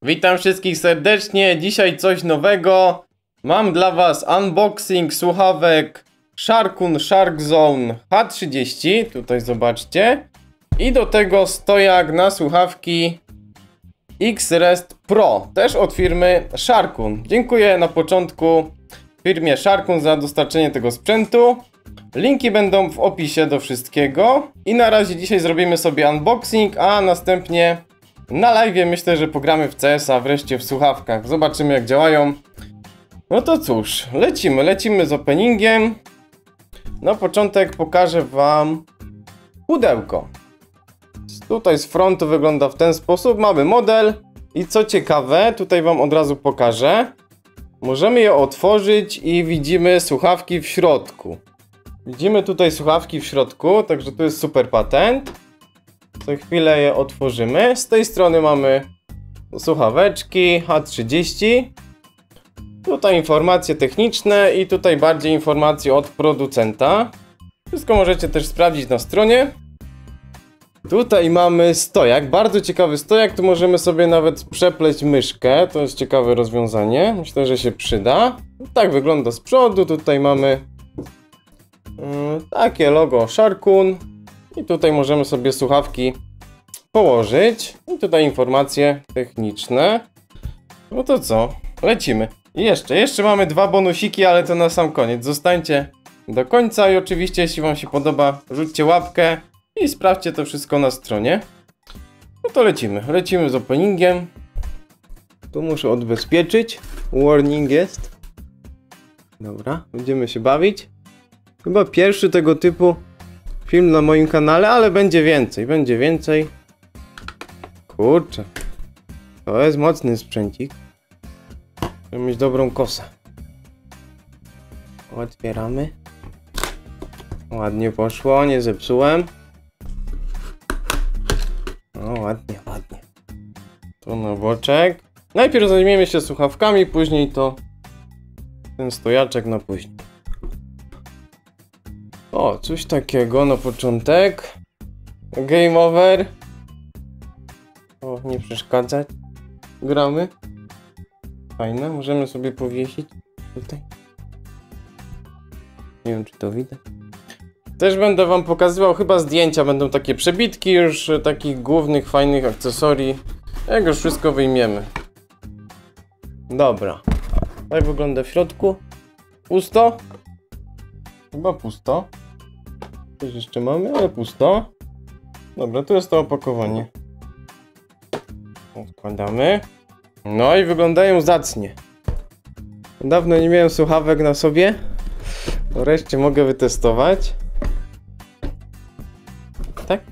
Witam wszystkich serdecznie, dzisiaj coś nowego. Mam dla was unboxing słuchawek Sharkun Sharkzone H30, tutaj zobaczcie. I do tego stojak na słuchawki X-Rest Pro, też od firmy Sharkun. Dziękuję na początku firmie Sharkun za dostarczenie tego sprzętu. Linki będą w opisie do wszystkiego. I na razie dzisiaj zrobimy sobie unboxing, a następnie na live myślę, że pogramy w CS-a wreszcie w słuchawkach. Zobaczymy jak działają. No to cóż, lecimy z openingiem. Na początek pokażę wam pudełko. Tutaj z frontu wygląda w ten sposób. Mamy model i co ciekawe, tutaj wam od razu pokażę. Możemy je otworzyć i widzimy słuchawki w środku. Widzimy tutaj słuchawki w środku, także to jest super patent. Za chwilę je otworzymy. Z tej strony mamy słuchaweczki H30. Tutaj informacje techniczne i tutaj bardziej informacje od producenta. Wszystko możecie też sprawdzić na stronie. Tutaj mamy stojak, bardzo ciekawy stojak. Tu możemy sobie nawet przepleść myszkę. To jest ciekawe rozwiązanie. Myślę, że się przyda. Tak wygląda z przodu. Tutaj mamy takie logo Sharkun. I tutaj możemy sobie słuchawki położyć. I tutaj informacje techniczne. No to co? Lecimy. I jeszcze mamy dwa bonusiki, ale to na sam koniec. Zostańcie do końca i oczywiście jeśli wam się podoba, rzućcie łapkę i sprawdźcie to wszystko na stronie. No to lecimy z openingiem. Tu muszę odbezpieczyć. Warning jest. Dobra, będziemy się bawić. Chyba pierwszy tego typu film na moim kanale, ale będzie więcej. Kurczę. To jest mocny sprzęcik. Trzeba mieć dobrą kosę. Otwieramy. Ładnie poszło, nie zepsułem. O, ładnie. To na boczek. Najpierw zajmiemy się słuchawkami, później to ten stojaczek na później. O, coś takiego na początek. Game over. O, nie przeszkadzać. Gramy. Fajne, możemy sobie powiesić tutaj. Nie wiem, czy to widać. Też będę wam pokazywał, chyba zdjęcia będą takie przebitki już takich głównych, fajnych akcesorii. Jak już wszystko wyjmiemy. Dobra. Tak wygląda w środku. Pusto. Chyba pusto. Coś jeszcze mamy, ale pusto. Dobra, tu jest to opakowanie. Odkładamy. No i wyglądają zacnie. Dawno nie miałem słuchawek na sobie. Wreszcie mogę wytestować. Tak?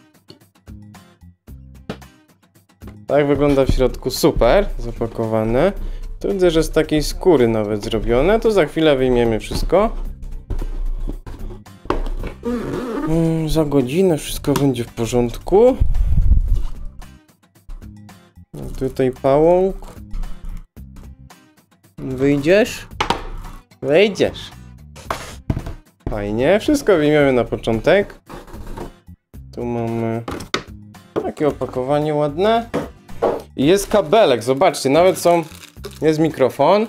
Tak wygląda w środku, super. Zapakowane. Tu widzę, że z takiej skóry nawet zrobione. To za chwilę wyjmiemy wszystko. Za godzinę wszystko będzie w porządku. Tutaj pałąk. Wyjdziesz? Wejdziesz. Fajnie. Wszystko wyjmiemy na początek. Tu mamy takie opakowanie ładne. I jest kabelek. Zobaczcie, nawet jest mikrofon.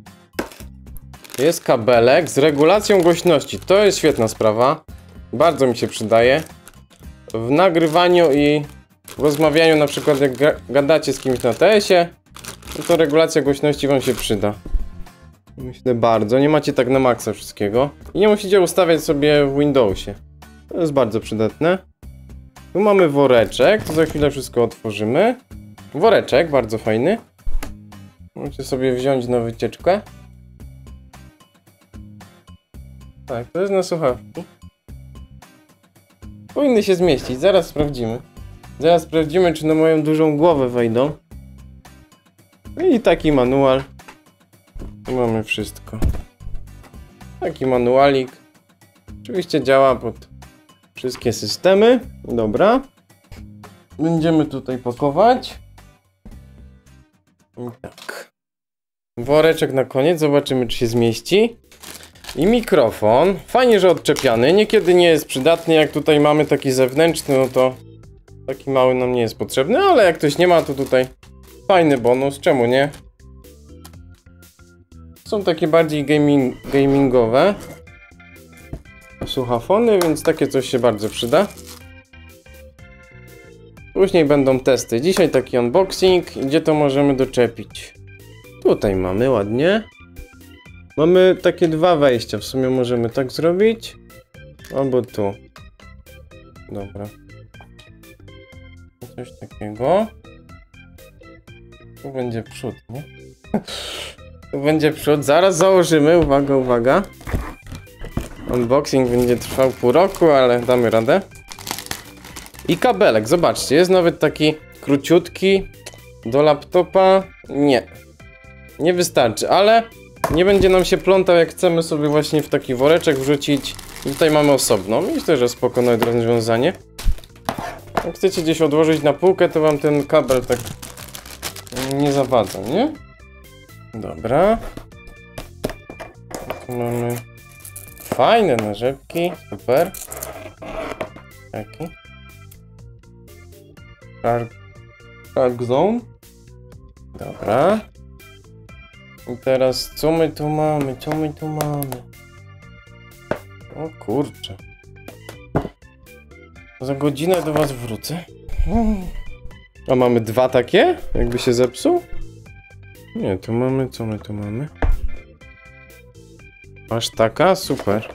Jest kabelek z regulacją głośności. To jest świetna sprawa. Bardzo mi się przydaje. W nagrywaniu i w rozmawianiu, na przykład jak gadacie z kimś na TS-ie, to regulacja głośności wam się przyda. Myślę bardzo. Nie macie tak na maksa wszystkiego. I nie musicie ustawiać sobie w Windowsie. To jest bardzo przydatne. Tu mamy woreczek. To za chwilę wszystko otworzymy. Woreczek, bardzo fajny. Możecie sobie wziąć na wycieczkę. Tak, to jest na słuchawki. Powinny się zmieścić, zaraz sprawdzimy. Czy na moją dużą głowę wejdą. I taki manual. Mamy wszystko. Taki manualik. Oczywiście działa pod wszystkie systemy. Dobra. Będziemy tutaj pakować. I tak. Woreczek na koniec, zobaczymy czy się zmieści. I mikrofon. Fajnie, że odczepiany. Niekiedy nie jest przydatny. Jak tutaj mamy taki zewnętrzny, no to taki mały nam nie jest potrzebny, ale jak ktoś nie ma, to tutaj fajny bonus, czemu nie? Są takie bardziej gamingowe słuchafony, więc takie coś się bardzo przyda. Później będą testy. Dzisiaj taki unboxing. Gdzie to możemy doczepić? Tutaj mamy ładnie. Mamy takie dwa wejścia. W sumie możemy tak zrobić. Albo tu. Dobra. Coś takiego. Tu będzie przód, nie? Tu będzie przód. Zaraz założymy. Uwaga, uwaga. Unboxing będzie trwał pół roku, ale damy radę. I kabelek, zobaczcie, jest nawet taki króciutki do laptopa. Nie wystarczy, ale nie będzie nam się plątał, jak chcemy sobie właśnie w taki woreczek wrzucić. Tutaj mamy osobną, myślę, że spoko nawet rozwiązanie. Jak chcecie gdzieś odłożyć na półkę, to wam ten kabel tak nie zawadza, nie? Dobra. Tu mamy fajne narzędzia, super. Taki. Shark Zone. Dobra. I teraz co my tu mamy? Co my tu mamy? O kurczę. Za godzinę do was wrócę. A mamy dwa takie? Jakby się zepsuł? Nie, tu mamy, co my tu mamy? Aż taka? Super.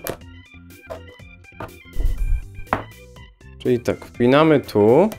Czyli tak, wpinamy tu.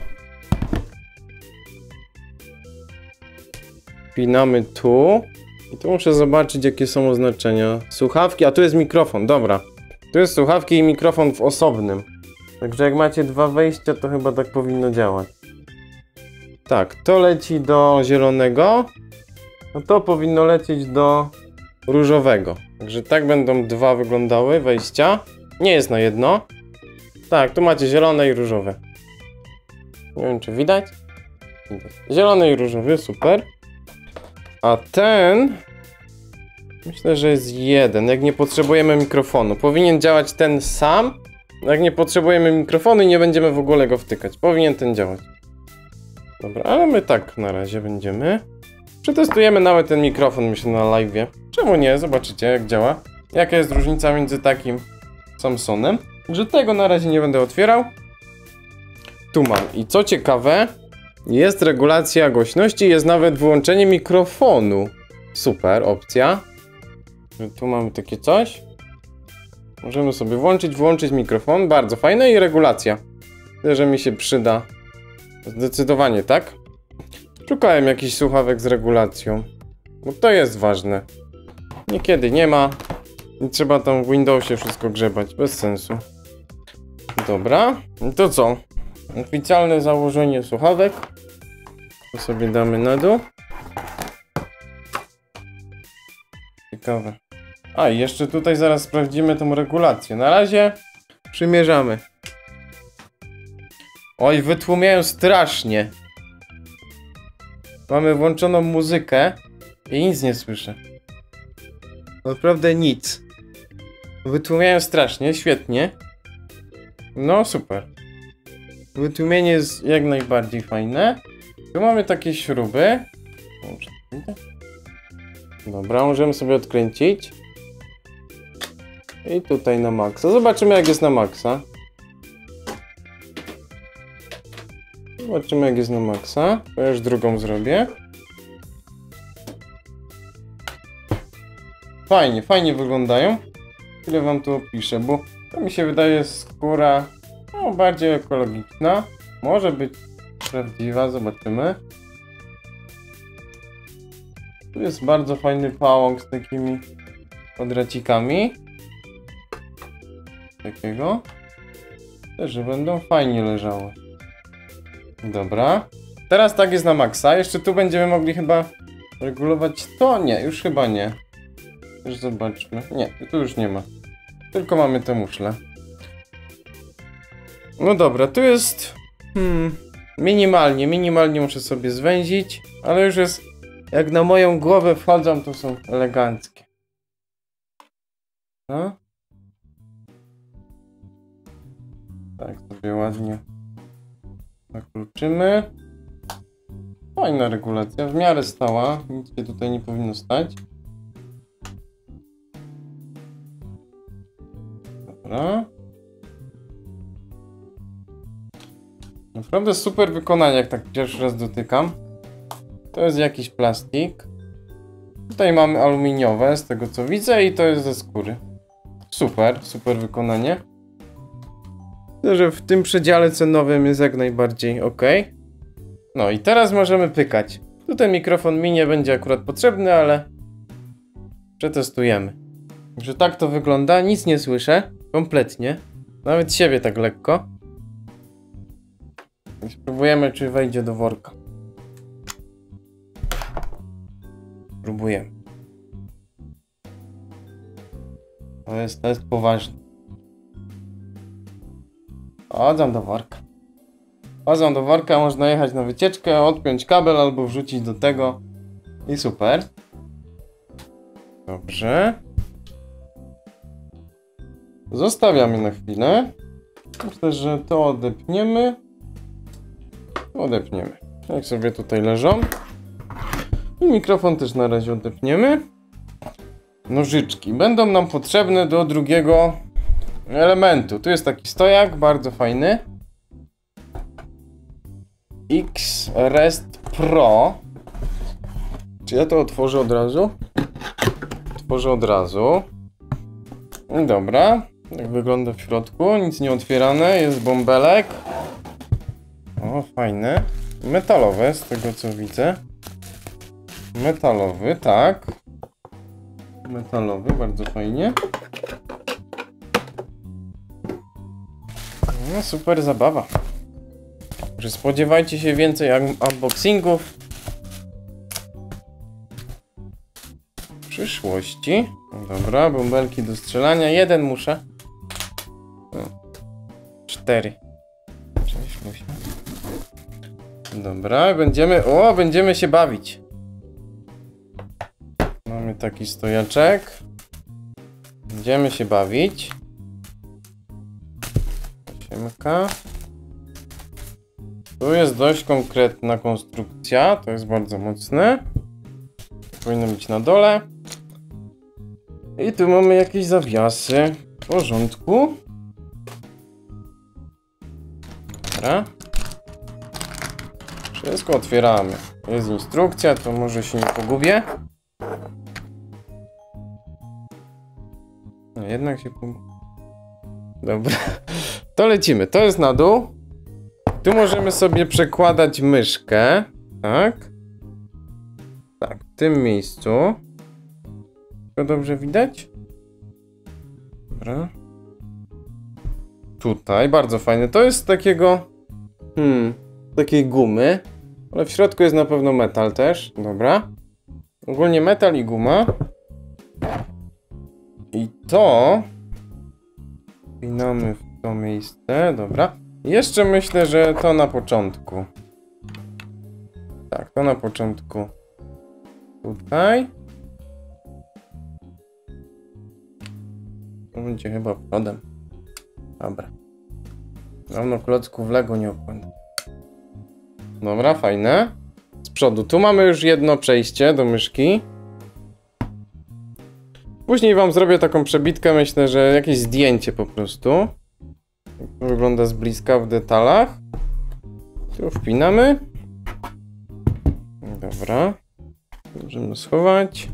Wpinamy tu. I tu muszę zobaczyć, jakie są oznaczenia. Słuchawki, a tu jest mikrofon, dobra. Tu jest słuchawki i mikrofon w osobnym. Także jak macie dwa wejścia, to chyba tak powinno działać. Tak, to leci do zielonego. No to powinno lecieć do różowego. Także tak będą dwa wyglądały wejścia. Nie jest na jedno. Tak, tu macie zielone i różowe. Nie wiem, czy widać. Zielony i różowy, super. A ten... myślę, że jest jeden, jak nie potrzebujemy mikrofonu. Powinien działać ten sam. Jak nie potrzebujemy mikrofonu i nie będziemy w ogóle go wtykać. Powinien ten działać. Dobra, ale my tak na razie będziemy. Przetestujemy nawet ten mikrofon, myślę, na live'ie. Czemu nie? Zobaczycie, jak działa. Jaka jest różnica między takim Samsonem. Że tego na razie nie będę otwierał. Tu mam. I co ciekawe, jest regulacja głośności, jest nawet wyłączenie mikrofonu. Super opcja. Tu mamy takie coś. Możemy sobie wyłączyć mikrofon. Bardzo fajne i regulacja. Myślę, że mi się przyda. Zdecydowanie, tak? Szukałem jakichś słuchawek z regulacją. Bo to jest ważne. Niekiedy nie ma. I trzeba tam w Windowsie wszystko grzebać. Bez sensu. Dobra. To co? Oficjalne założenie słuchawek. To sobie damy na dół. Ciekawe. A, i jeszcze tutaj zaraz sprawdzimy tą regulację. Na razie przymierzamy. Oj, wytłumiają strasznie. Mamy włączoną muzykę i nic nie słyszę. Naprawdę nic. Wytłumiają strasznie, świetnie. No super. Wytłumienie jest jak najbardziej fajne. Tu mamy takie śruby. Dobra, możemy sobie odkręcić. I tutaj na maksa. Zobaczymy, jak jest na maksa. Zobaczymy, jak jest na maksa. To już drugą zrobię. Fajnie, fajnie wyglądają. Tyle wam tu opiszę, bo to mi się wydaje skóra no, bardziej ekologiczna. Może być prawdziwa, zobaczymy. Tu jest bardzo fajny pałąk z takimi kwadracikami. Takiego. Też, że będą fajnie leżały. Dobra. Teraz tak jest na maksa. Jeszcze tu będziemy mogli chyba regulować to. Nie, już chyba nie. Już zobaczmy. Nie, tu już nie ma. Tylko mamy te muszle. No dobra, tu jest... minimalnie muszę sobie zwęzić. Ale już jest... Jak na moją głowę wchodzą, to są eleganckie. No. Tak sobie ładnie zakluczymy. Fajna regulacja, w miarę stała, nic się tutaj nie powinno stać. Dobra. Naprawdę super wykonanie, jak tak pierwszy raz dotykam. To jest jakiś plastik. Tutaj mamy aluminiowe, z tego co widzę, i to jest ze skóry. Super, super wykonanie. Myślę, że w tym przedziale cenowym jest jak najbardziej ok. No i teraz możemy pykać. Tutaj mikrofon mi nie będzie akurat potrzebny, ale przetestujemy. Także tak to wygląda, nic nie słyszę, kompletnie. Nawet siebie tak lekko. I spróbujemy, czy wejdzie do worka. Próbujemy. To jest poważne. Chodzą do worka. Chodzą do worka, można jechać na wycieczkę, odpiąć kabel albo wrzucić do tego. I super. Dobrze. Zostawiamy na chwilę. Myślę, że to odepniemy. Odepniemy. Jak sobie tutaj leżą. I mikrofon też na razie odepniemy. Nożyczki będą nam potrzebne do drugiego elementu. Tu jest taki stojak, bardzo fajny. X-Rest Pro. Czy ja to otworzę od razu? Otworzę od razu. Dobra. Jak wygląda w środku? Nic nie otwierane. Jest bąbelek. O, fajne. Metalowe, z tego co widzę. Metalowy, tak. Metalowy, bardzo fajnie. No, super zabawa. Także spodziewajcie się więcej unboxingów w przyszłości. Dobra, bąbelki do strzelania. Jeden muszę. 4. 6, 8. Dobra, będziemy się bawić. Mamy taki stojaczek. Będziemy się bawić. Siemka. Tu jest dość konkretna konstrukcja. To jest bardzo mocne. Powinno być na dole. I tu mamy jakieś zawiasy. W porządku. Dobra. Wszystko otwieramy. Jest instrukcja, to może się nie pogubię. No jednak się pogubię. Dobra. To lecimy. To jest na dół. Tu możemy sobie przekładać myszkę. Tak. Tak, w tym miejscu. To dobrze widać? Dobra. Tutaj, bardzo fajne. To jest z takiego... takiej gumy. Ale w środku jest na pewno metal też. Dobra. Ogólnie metal i guma. I to... Wpinamy w to miejsce. Dobra. Jeszcze myślę, że to na początku. Tak, to na początku. Tutaj. To będzie chyba przodem. Dobra. Dawno klocków Lego nie opłynę. Dobra, fajne. Z przodu. Tu mamy już jedno przejście do myszki. Później wam zrobię taką przebitkę, myślę, że jakieś zdjęcie po prostu. Jak to wygląda z bliska w detalach. Tu wpinamy. Dobra. Możemy schować.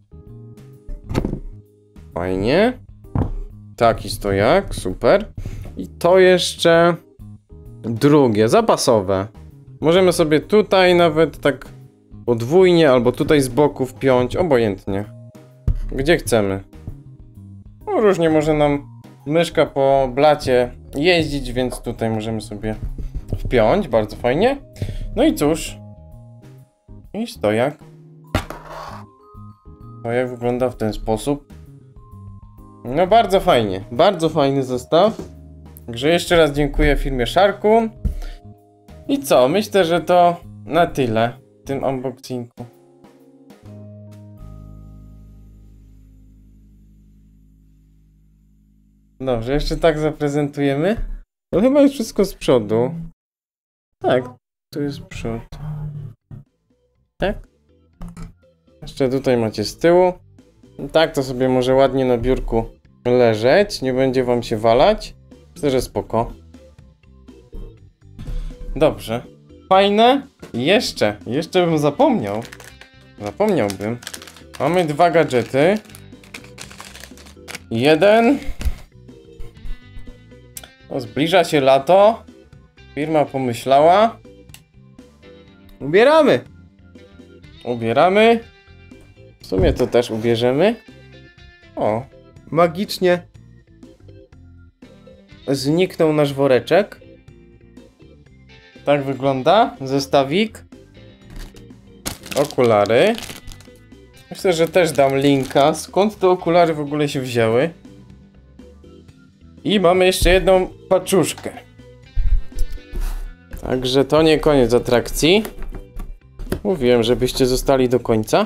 Fajnie. Taki stojak, super. I to jeszcze drugie, zapasowe. Możemy sobie tutaj nawet tak podwójnie, albo tutaj z boku wpiąć, obojętnie. Gdzie chcemy. No, różnie może nam myszka po blacie jeździć, więc tutaj możemy sobie wpiąć, bardzo fajnie. No i cóż. I stojak. Stojak wygląda w ten sposób. No bardzo fajny zestaw. Także jeszcze raz dziękuję firmie Sharkun. I co? Myślę, że to na tyle w tym unboxingu. Dobrze, jeszcze tak zaprezentujemy. No chyba jest wszystko z przodu. Tak, tu jest przód. Tak? Jeszcze tutaj macie z tyłu. Tak to sobie może ładnie na biurku leżeć. Nie będzie wam się walać. Myślę, że spoko. Dobrze. Fajne. Jeszcze bym zapomniał. Zapomniałbym. Mamy 2 gadżety. Jeden. No, zbliża się lato. Firma pomyślała. Ubieramy. Ubieramy. W sumie to też ubierzemy. O, magicznie zniknął nasz woreczek. Tak wygląda zestawik. Okulary. Myślę, że też dam linka, skąd te okulary w ogóle się wzięły. I mamy jeszcze jedną paczuszkę. Także to nie koniec atrakcji. Mówiłem, żebyście zostali do końca.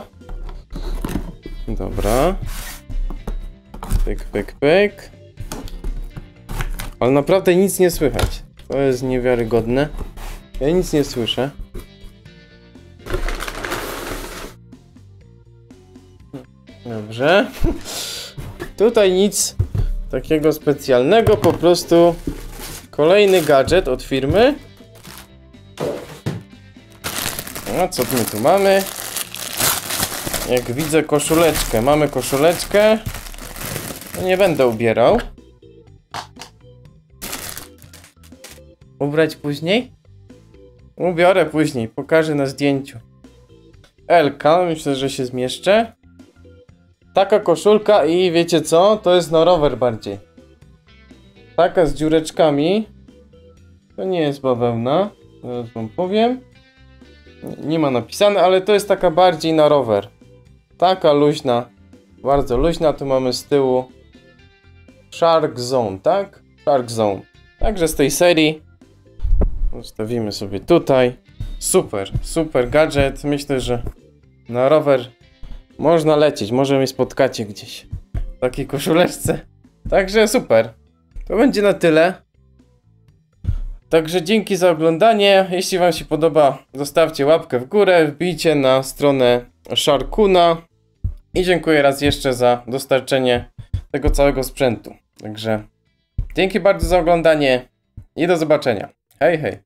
Dobra. Pyk, pyk, pyk. Ale naprawdę nic nie słychać. To jest niewiarygodne. Ja nic nie słyszę. Dobrze. Tutaj nic takiego specjalnego, po prostu kolejny gadżet od firmy. A co my tu mamy? Jak widzę koszuleczkę. Mamy koszuleczkę. No nie będę ubierał. Ubrać później? Ubiorę później, pokażę na zdjęciu. Elka, myślę, że się zmieszczę. Taka koszulka i wiecie co? To jest na rower bardziej. Taka z dziureczkami. To nie jest bawełna. Zaraz wam powiem. Nie ma napisane, ale to jest taka bardziej na rower. Taka luźna. Bardzo luźna. Tu mamy z tyłu Shark Zone, tak? Shark Zone. Także z tej serii zostawimy sobie tutaj. Super, super gadżet. Myślę, że na rower można lecieć. Może mnie spotkacie gdzieś w takiej koszuleczce. Także super. To będzie na tyle. Także dzięki za oglądanie. Jeśli wam się podoba, zostawcie łapkę w górę. Wbijcie na stronę Sharkuna. I dziękuję raz jeszcze za dostarczenie tego całego sprzętu. Także dzięki bardzo za oglądanie i do zobaczenia. Hej, hej.